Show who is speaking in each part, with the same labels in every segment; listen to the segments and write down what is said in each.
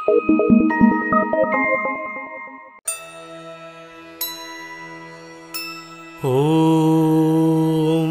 Speaker 1: ॐ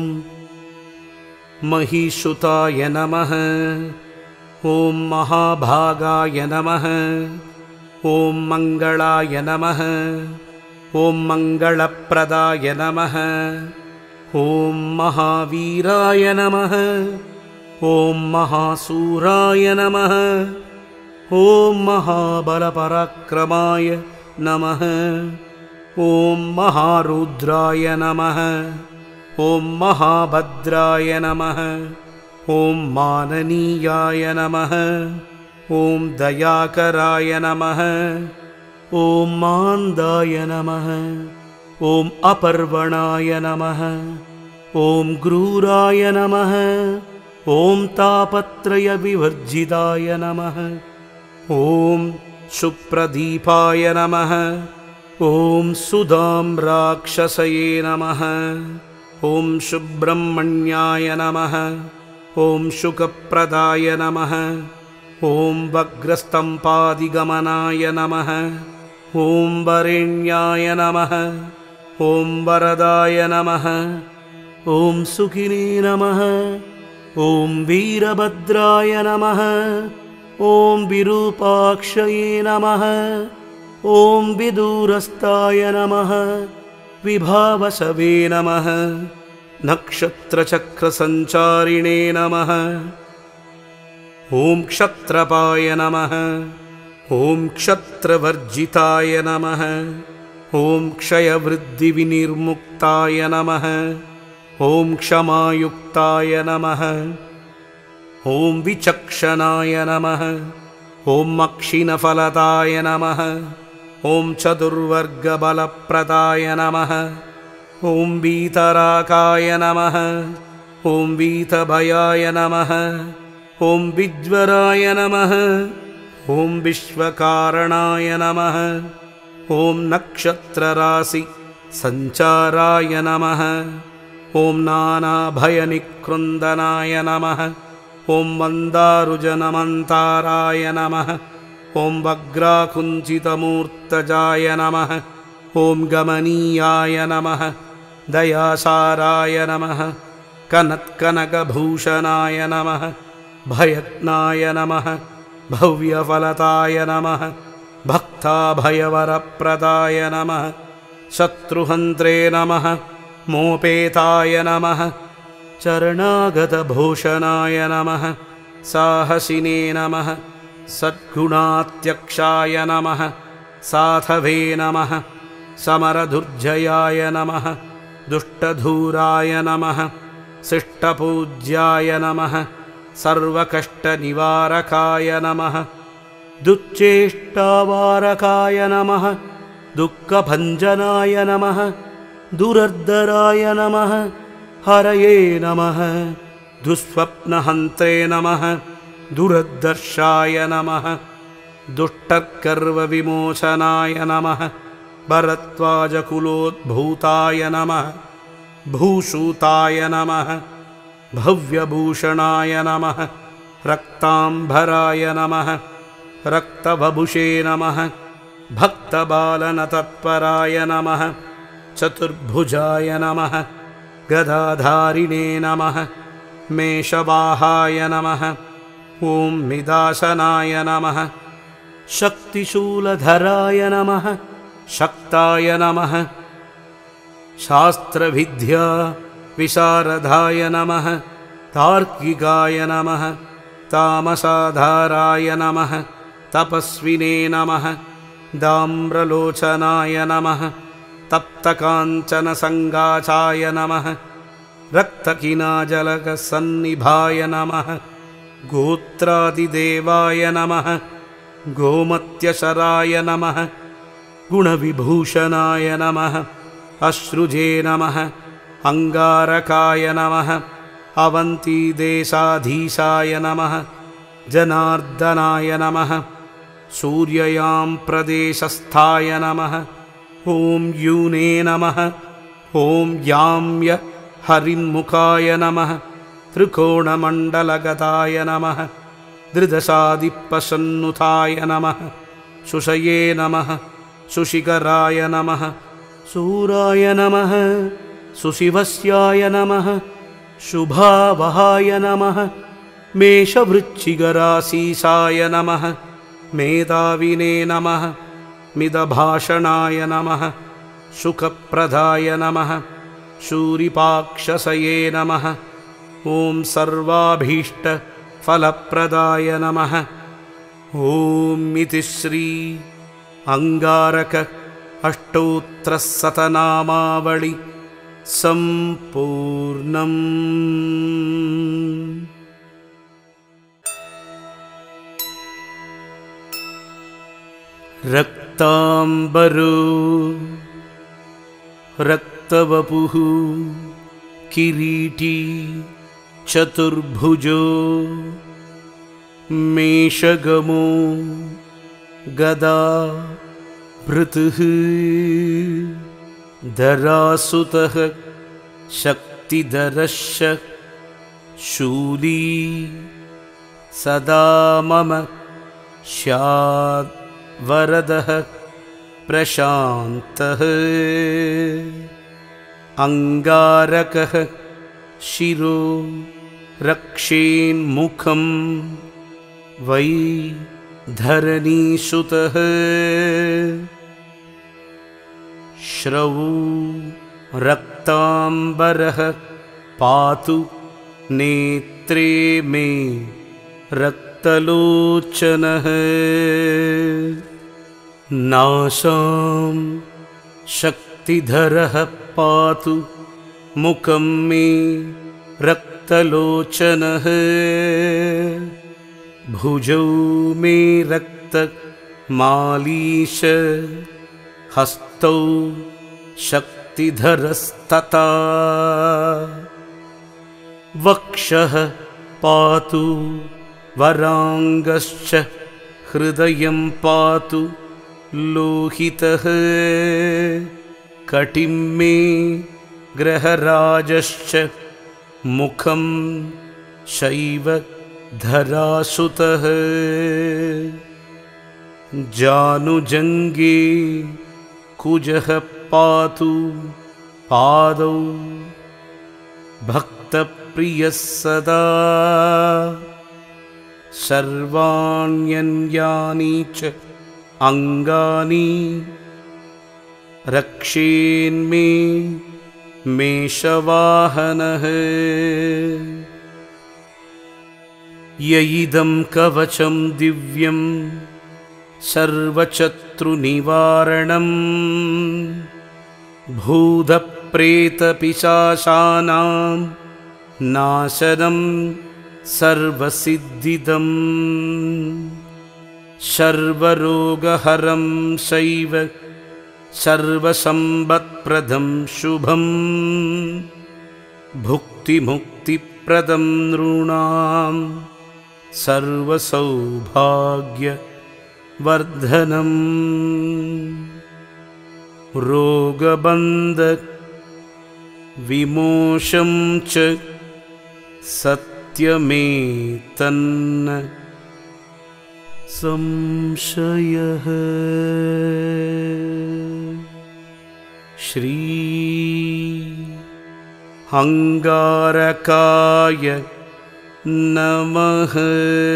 Speaker 1: महिषुताय नमः। ॐ महाभागाय नमः। ॐ मङ्गलाय नमः। ॐ मङ्गलप्रदाय नमः। ॐ महावीराय नमः। ॐ महासूराय नमः। ॐ महाबलपराक्रमाय नमः। ॐ महारुद्राय नमः। ॐ महाभद्राय नमः। ॐ माननीयाय नमः। ॐ दयाकराय नमः। ॐ मान्दाय नमः। ॐ अपर्वणाय नमः। ॐ क्रूराय नमः। ॐ तापत्रयविवर्जिताय नमः। ॐ सुप्रदीपाय नमः। ॐ सुदां राक्षसये नमः। ॐ सुब्रह्मण्याय नमः। ॐ शुकप्रदाय नमः। ॐ वग्रस्तम्पादिगमनाय नमः। ॐ वरेण्याय नमः। ॐ वरदाय नमः। ॐ सुखिने नमः। ॐ वीरभद्राय नमः। ॐ विरूपाक्षये नमः। ॐ विदूरस्थाय नमः। विभावसवे नमः। नक्षत्रचक्रसञ्चारिणे नमः। ॐ क्षत्रपाय नमः। ॐ क्षत्रवर्जिताय नमः। ॐ क्षयवृद्धिविनिर्मुक्ताय नमः। ॐ क्षमायुक्ताय नमः। ॐ विचक्षणाय नमः। ॐ अक्षिणफलदाय नमः। ॐ चतुर्वर्गबलप्रदाय नमः। ॐ वीतराकाय नमः। ॐ वीतभयाय नमः। ॐ विज्वराय नमः। ॐ विश्वकारणाय नमः। ॐ नक्षत्रराशि सञ्चाराय नमः। ॐ नानाभयनिकृन्दनाय नमः। ॐ मन्दारुजनमन्ताराय नमः। ॐ वग्राकुञ्चितमूर्तजाय नमः। ॐ गमनीयाय नमः। दयासाराय नमः। कनत्कनकभूषणाय नमः। भयज्ञाय नमः। भव्यफलताय नमः। भक्ताभयवरप्रदाय नमः। शत्रुहन्त्रे नमः। मोपेताय नमः। चरणागतभूषणाय नमः। साहसिने नमः। सद्गुणात्यक्षाय नमः। साधवे नमः। समरधुर्जयाय नमः। दुष्टधूराय नमः। शिष्टपूज्याय नमः। सर्वकष्टनिवारकाय नमः। दुश्चेष्टावारकाय नमः। दुःखभञ्जनाय नमः। दुरर्धराय नमः। हरये नमः। दुःस्वप्नहन्त्रे नमः। दुरदर्शाय नमः। दुष्टकर्वविमोचनाय नमः। भरद्वाजकुलोद्भूताय नमः। भूषूताय नमः। भव्यभूषणाय नमः। रक्ताम्बराय नमः। रक्तवपुषे नमः। भक्तबालनतत्पराय नमः। चतुर्भुजाय नमः। गदाधारिणे नमः। मेषवाहाय नमः। ॐ मिदासनाय नमः। शक्तिशूलधराय नमः। शक्ताय नमः। शास्त्रविद्या विशारदाय नमः। तार्किकाय नमः। तामसाधाराय नमः। तपस्विने नमः। दाम्रलोचनाय नमः। तप्तकाञ्चनसङ्गाचाय नमः। रक्तकिनाजलकसन्निभाय नमः। गोत्रादिदेवाय नमः। गोमत्यशराय नमः। गुणविभूषणाय नमः। अश्रुजे नमः। अङ्गारकाय नमः। अवन्तीदेशाधीशाय नमः। जनार्दनाय नमः। सूर्ययां प्रदेशस्थाय नमः। ॐ यूने नमः। ॐ याम्य हरिन्मुखाय नमः। त्रिकोणमण्डलगताय नमः। धृदशादिप्रसन्नुताय नमः सुषये नमः सुशिखराय नमः सूराय नमः सुशिवस्याय नमः शुभावहाय नमः मेषवृश्चिकराशीसाय नमः मेधाविने नमः मिदभाषणाय नमः सुखप्रदाय नमः शूरिपाक्षसये नमः ॐ सर्वाभीष्टफलप्रदाय नमः ॐ इति श्री अंगारक अष्टोत्तरशतनामावळि सम्पूर्णम्। रक्तांबरो रक्तवपुः किरीटी चतुर्भुजो मेषगमो गदा भृतः धरासुतः शक्तिधरश्च शूली सदा मम स्यात् वरदः प्रशान्तः अंगारकः शिरो रक्षेन्मुखं वै धरणीसुतः श्रवो रक्तांबरः पातु नेत्रे मे रक्तलोचनः नासां शक्तिधरः पातु मुखं मे रक्तलोचनः भुजौ मे रक्तमालीश हस्तौ शक्तिधरस्तथा वक्षः पातु वरांगश्च हृदयं पातु लोहितः कटिं मे ग्रहराजश्च मुखं शैव धरासुतः जानुजङ्गे कुजः पातु पादौ भक्तप्रियः सदा सर्वाण्यन्यानि च अंगानि रक्षेन्मे मेषवाहनः यइदं कवचं दिव्यं सर्वशत्रुनिवारणं भूतप्रेतपिशाचानां नाशनं सर्वसिद्धिदं सर्वरोगहरं शैव सर्वसम्पत्प्रदं शुभं भुक्तिमुक्तिप्रदं नृणां सर्वसौभाग्यवर्धनम् रोगबन्ध विमोशं च सत्यमेतन्न संशयः। श्री अंगारकाय नमः।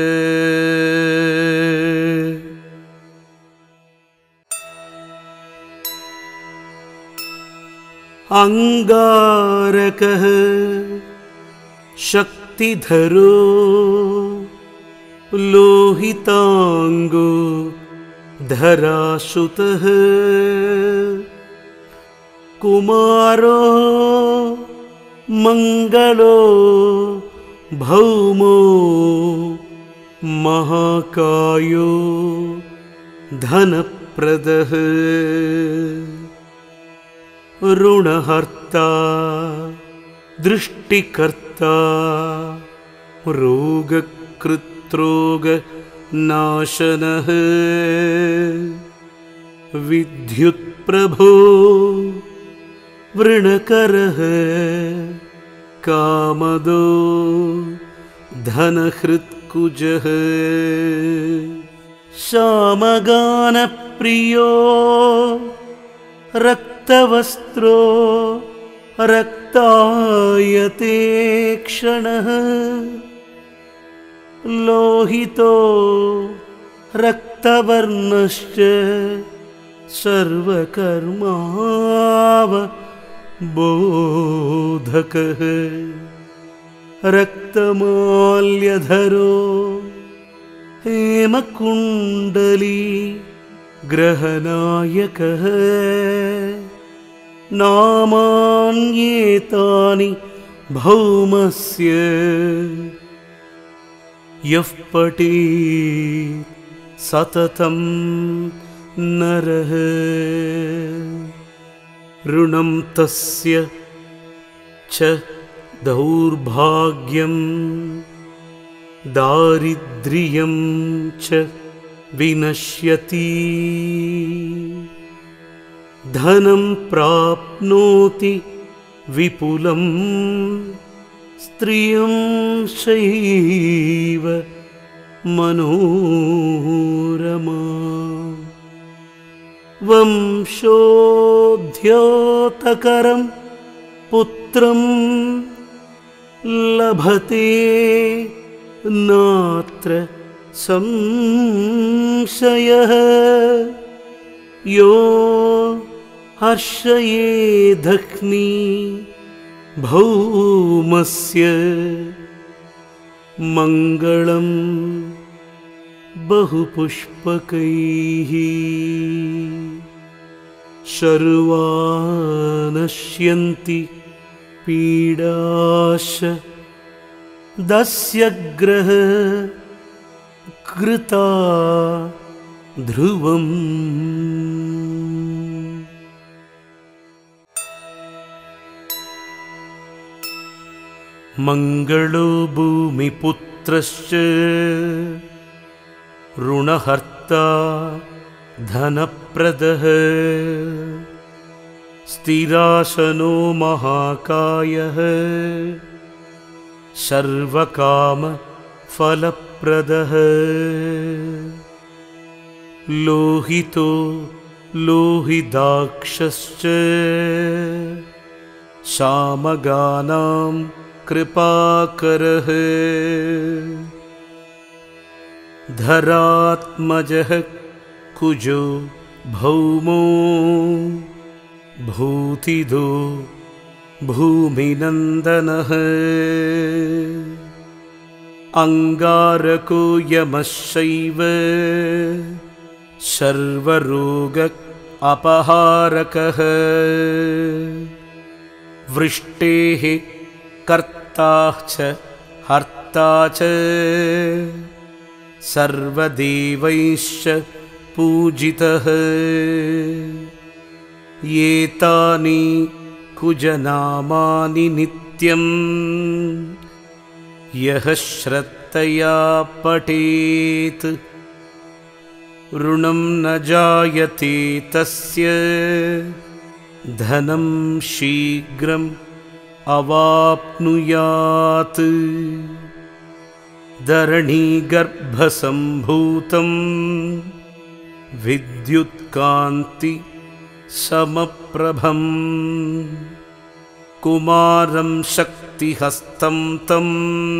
Speaker 1: अंगारकः शक्तिधरो लोहितांगो धरासुतः कुमारो मंगलो भौमो महाकायो धनप्रदः ऋणहर्ता दृष्टिकर्ता रोगकृत्रोगनाशनः विद्युत्प्रभो वृणकरः कामदो धनहृत् कुजः श्यामगानप्रियो रक्तवस्त्रो रक्तायते क्षणः लोहितो रक्तवर्णश्च सर्वकर्मावबोधकः रक्तमाल्यधरो हेमकुण्डली ग्रहनायकः नामान्येतानि भौमस्य यः पठेत् सततं नरः ऋणं तस्य च दौर्भाग्यं दारिद्र्यं च विनश्यति धनं प्राप्नोति विपुलं स्त्रियं शैव मनोरमा वंशोद्योतकरं पुत्रं लभते नात्र संशयः यो हर्षयेदग्नि भौमस्य मङ्गलं बहुपुष्पकैः शर्वानश्यन्ति पीडाश दस्यग्रह कृता ध्रुवम् मंगलो भूमिपुत्रश्च ऋणहर्ता धनप्रदः स्थिरासनो महाकायः सर्वकामफलप्रदः लोहितो लोहिताक्षश्च सामगानां कृपाकरः धरात्मजः कुजो भौमो भूतिदो भूमिनन्दनः अंगारको यमश्चैव सर्वरोग अपहारकः वृष्टेः कर्ता च हर्ता च सर्वदेवैश्च पूजितः एतानि कुजनामानि नित्यं यः श्रद्धया पठेत् ऋणं न जायते तस्य धनं शीघ्रम् अवाप्नुयात् धरणीगर्भसम्भूतं विद्युत्कान्ति समप्रभं कुमारं शक्तिहस्तं तं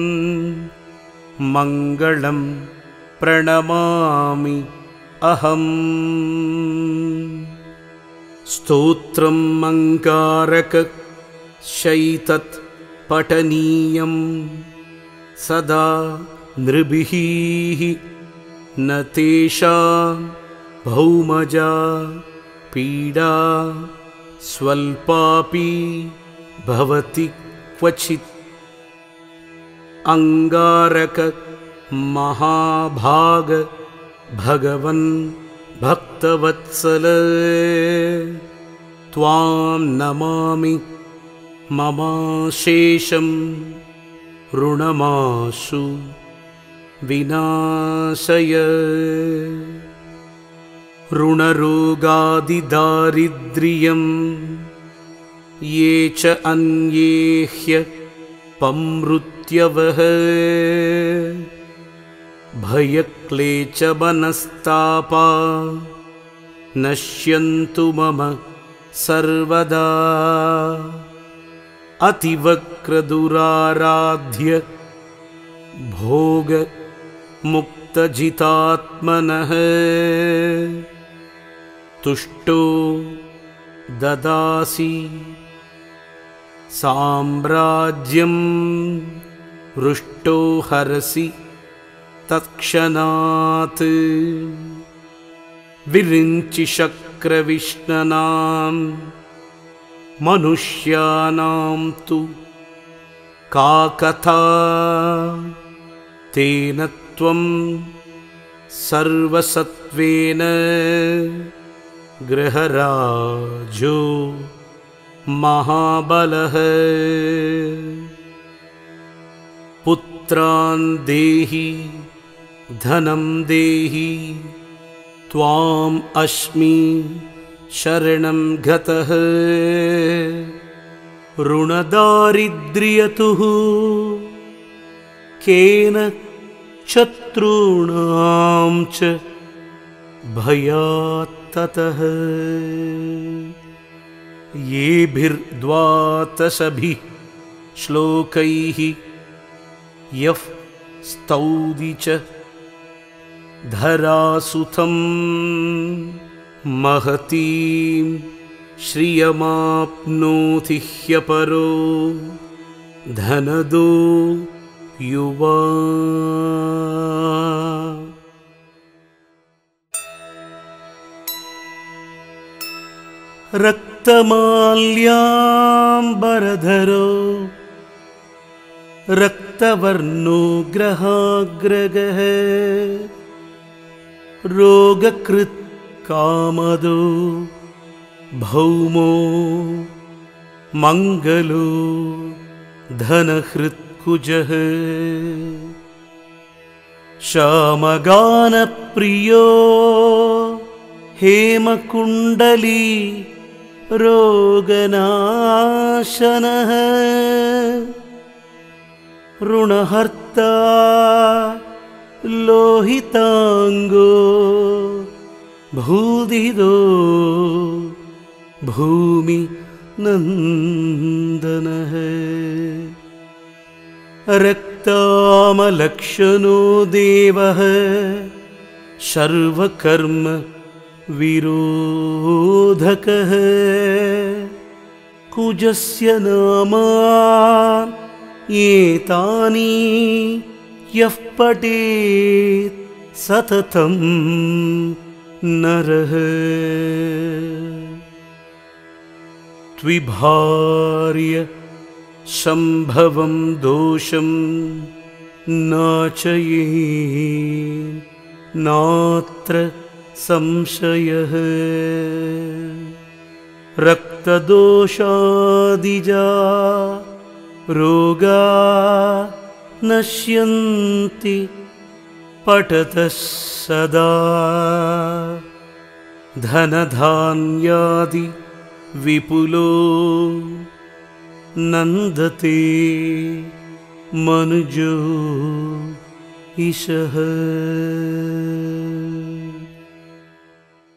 Speaker 1: मङ्गलं प्रणमामि अहम् स्तोत्रं मङ्गारक शैतत् पठनीयं सदा नृभिः न तेषां भौमजा पीडा स्वल्पापि भवति क्वचित् अंगारक महाभाग भगवन् भक्तवत्सल त्वां नमामि ममाशेषं ऋणमाशु विनाशय ऋणरोगादिदारिद्र्यं ये च अन्ये ह्यपमृत्यवः भयक्लेशमनस्तापा नश्यन्तु मम सर्वदा अतिवक्रदुराराध्य भोगमुक्तजितात्मनः तुष्टो ददासि साम्राज्यं हृष्टो हरसि तत्क्षणात् विरिञ्चि शक्रविष्णनां मनुष्याणां तु का कथा तेन त्वं सर्वसत्त्वेन गृहराजो महाबलः पुत्रान् देहि धनं देहि त्वाम् अस्मि शरणं गतः ऋणदारिद्र्यतुः केन शत्रूणां च भयात्ततः येभिर्द्वादशभिः श्लोकैः यः स्तौति च धरासुतं महतीं श्रियमाप्नोति ह्यपरो धनदो युवा रक्तमाल्याम्बरधरो रक्तवर्णो ग्रहाग्रगः रोगकृत् कामदो भौमो मङ्गलो धनहृत्कुजः श्यामगानप्रियो हेमकुण्डली रोगनाशनः ऋणहर्ता लोहितांगो भूदिदो भूमि नंदनः रक्तामलक्षणो देवः सर्वकर्म विरोधकः कुजस्य नामा एतानि यः पठेत् सततं नरः त्विभार्य संभवं दोषं नाचयेत् नात्र संशयः रक्तदोषादिजा रोगा नश्यन्ति पठतः सदा धनधान्यादि विपुलो नन्दते मनुजो ईशः।